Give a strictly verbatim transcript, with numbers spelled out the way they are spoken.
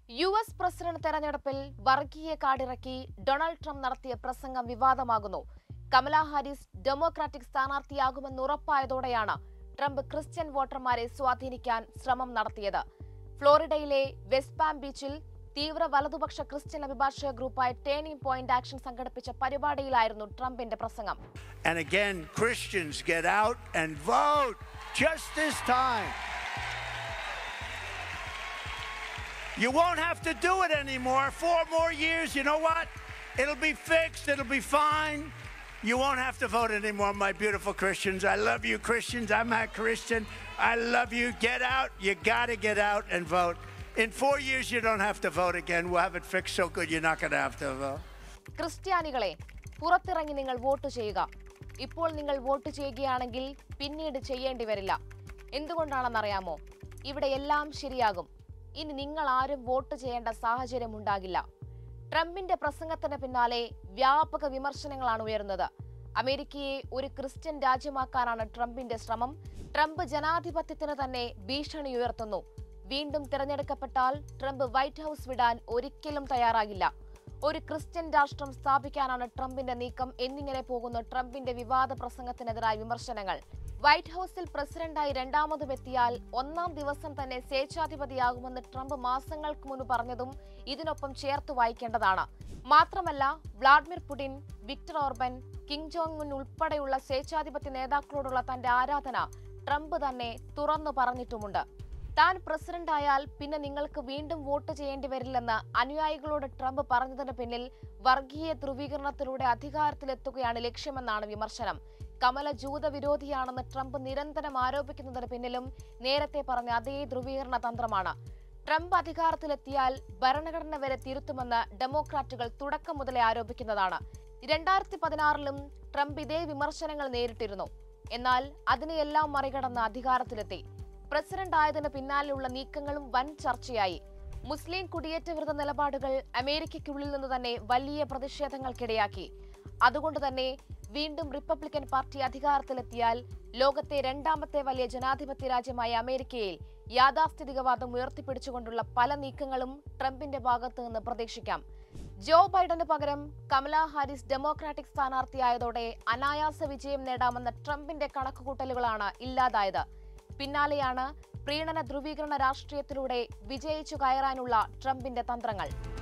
U S president തെരഞ്ഞെടുപ്പിൽ വർഗീയ കാർഡിറക്കി Donald Trump നടത്തിയ പ്രസംഗം വിവാദമാകുന്നു. കമലാ ഹാരിസ് ഡെമോക്രാറ്റിക് സ്ഥാനാർത്ഥിയാകുമെന്ന് ഉറപ്പായതോടെയാണ് ട്രംപ് ക്രിസ്ത്യൻ വോട്ടർമാരെ സ്വാധീനിക്കാൻ ശ്രമം നടത്തിയത്. ഫ്ലോറിഡയിലെ വെസ്റ്റ് പാം ബീച്ചിൽ തീവ്ര വലതുപക്ഷ ക്രിസ്ത്യൻ അഭിഭാഷക ഗ്രൂപ്പായ ടേണിംഗ് പോയിന്റ് ആക്ഷൻ സംഘടിപ്പിച്ച പരിപാടിയിലായിരുന്നു ട്രംപിന്റെ പ്രസംഗം. And again, Christians get out and vote just this time. You won't have to do it anymore. Four more years, you know what? It'll be fixed. It'll be fine. You won't have to vote anymore, my beautiful Christians. I love you, Christians. I'm a Christian. I love you. Get out. You got to get out and vote. In four years, you don't have to vote again. We'll have it fixed so good you're not going to have to vote. ക്രിസ്ത്യാനികളെ, പുറത്തിറങ്ങി നിങ്ങൾ vote ചെയ്യുക. ഇപ്പോൾ നിങ്ങൾ vote ചെയ്യുകയാണെങ്കിൽ പിന്നീട് ചെയ്യേണ്ടി വരില്ല. എന്തുകൊണ്ടാണെന്നറിയാമോ? ഇവിടെ എല്ലാം ശരിയാകും. ഇനി നിങ്ങൾ ആരും വോട്ട് ചെയ്യേണ്ട സാഹചര്യം ഉണ്ടാകില്ല. ട്രംപിന്റെ പ്രസംഗത്തിന് പിന്നാലെ വ്യാപക വിമർശനങ്ങളാണ് ഉയർന്നത്. അമേരിക്കയെ ഒരു ക്രിസ്ത്യൻ രാജ്യമാക്കാനാണ് ട്രംപിന്റെ ശ്രമം. ട്രംപ് ജനാധിപത്യത്തിന് തന്നെ ഭീഷണി ഉയർത്തുന്നു. വീണ്ടും തിരഞ്ഞെടുക്കപ്പെട്ടാൽ ട്രംപ് വൈറ്റ് ഹൌസ് വിടാൻ ഒരിക്കലും തയ്യാറാകില്ല. ഒരു ക്രിസ്ത്യൻ രാഷ്ട്രം സ്ഥാപിക്കാനാണ് ട്രംപിന്റെ നീക്കം എന്നിങ്ങനെ പോകുന്ന ട്രംപിന്റെ വിവാദ പ്രസംഗത്തിനെതിരായ വിമർശനങ്ങൾ. വൈറ്റ് ഹൌസിൽ പ്രസിഡന്റായി രണ്ടാമതും എത്തിയാൽ ഒന്നാം ദിവസം തന്നെ സ്വേച്ഛാധിപതിയാകുമെന്ന് ട്രംപ് മാസങ്ങൾക്ക് മുൻപ് പറഞ്ഞതും ഇതിനൊപ്പം ചേർത്ത് വായിക്കേണ്ടതാണ്. മാത്രമല്ല, Vladimir Putin, Viktor Orban, Kim Jong Un ഉൾപ്പെടെയുള്ള സ്വേച്ഛാധിപത്യ നേതാക്കളോടുള്ള തന്റെ ആരാധന ട്രംപ് തന്നെ തുറന്നു പറഞ്ഞിട്ടുമുണ്ട്. താൻ പ്രസിഡന്റായാൽ പിന്നെ നിങ്ങൾക്ക് വീണ്ടും വോട്ട് ചെയ്യേണ്ടി വരില്ലെന്ന് അനുയായികളോട് ട്രംപ് പറഞ്ഞതിന് പിന്നിൽ വർഗീയ ധ്രുവീകരണത്തിലൂടെ അധികാരത്തിലെത്തുകയാണ് ലക്ഷ്യമെന്നാണ് വിമർശനം. കമല ജൂത വിരോധിയാണെന്ന് ട്രംപ് നിരന്തരം ആരോപിക്കുന്നതിന് പിന്നിലും നേരത്തെ പറഞ്ഞ അതേ ധ്രുവീകരണ തന്ത്രമാണ്. ട്രംപ് അധികാരത്തിലെത്തിയാൽ ഭരണഘടന വരെ തിരുത്തുമെന്ന് ഡെമോക്രാറ്റുകൾ തുടക്കം മുതലേ ആരോപിക്കുന്നതാണ്. രണ്ടായിരത്തി പതിനാറിലും ട്രംപ് ഇതേ വിമർശനങ്ങൾ നേരിട്ടിരുന്നു. എന്നാൽ അതിനെയെല്ലാം മറികടന്ന് അധികാരത്തിലെത്തി. പ്രസിഡന്റ് ആയതിന് പിന്നാലെയുള്ള നീക്കങ്ങളും വൻ ചർച്ചയായി. മുസ്ലിം കുടിയേറ്റ വിരുദ്ധ നിലപാടുകൾ അമേരിക്കയ്ക്കുള്ളിൽ നിന്ന് തന്നെ വലിയ പ്രതിഷേധങ്ങൾക്കിടയാക്കി. അതുകൊണ്ട് തന്നെ വീണ്ടും റിപ്പബ്ലിക്കൻ പാർട്ടി അധികാരത്തിലെത്തിയാൽ ലോകത്തെ രണ്ടാമത്തെ വലിയ ജനാധിപത്യ രാജ്യമായ അമേരിക്കയിൽ യാഥാസ്ഥിതികവാദം ഉയർത്തിപ്പിടിച്ചുകൊണ്ടുള്ള പല നീക്കങ്ങളും ട്രംപിന്റെ ഭാഗത്തു നിന്ന് പ്രതീക്ഷിക്കാം. ജോ ബൈഡന് പകരം കമലാ ഹാരിസ് ഡെമോക്രാറ്റിക് സ്ഥാനാർത്ഥിയായതോടെ അനായാസ വിജയം നേടാമെന്ന ട്രംപിന്റെ കണക്കുകൂട്ടലുകളാണ് ഇല്ലാതായത്. പിന്നാലെയാണ് പ്രീണന ധ്രുവീകരണ രാഷ്ട്രീയത്തിലൂടെ വിജയിച്ചു കയറാനുള്ള ട്രംപിന്റെ തന്ത്രങ്ങൾ.